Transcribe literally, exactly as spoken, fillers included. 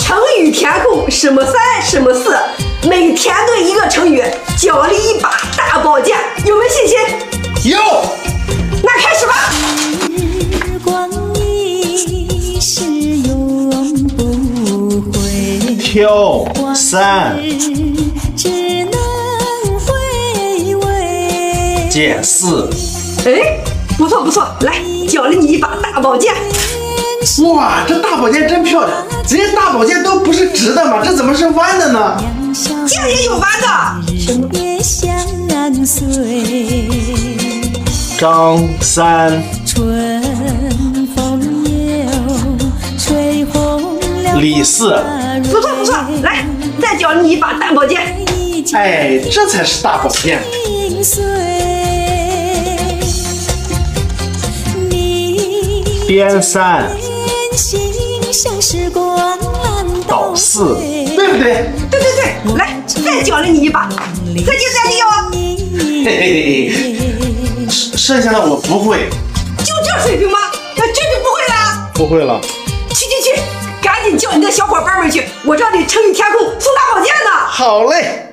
成语填空什么三什么四，每填对一个成语，奖励一把大宝剑，有没有信心？ 有。 那开始吧。 时光一逝永不回， 挑三， 只能回味。 减四。 哎，不错不错，来，奖励你一把大宝剑。 哇，这大宝剑真漂亮！人家大宝剑都不是直的吗？这怎么是弯的呢？ 剑也有弯的。 什么？也相随。 张三， 春风又吹红了。 李四， 不错不错，来，再奖励你一把大宝剑。 哎，这才是大宝剑。颠三，倒四，对不对？ 对对对，来，再奖励你一把，再接再厉哦。 嘿嘿嘿，剩下的我不会。 就这水平吗？那这就不会了。 不会了。 去去去，赶紧叫你的小伙伴们去，我让你成语填空送大宝剑呢。 好嘞。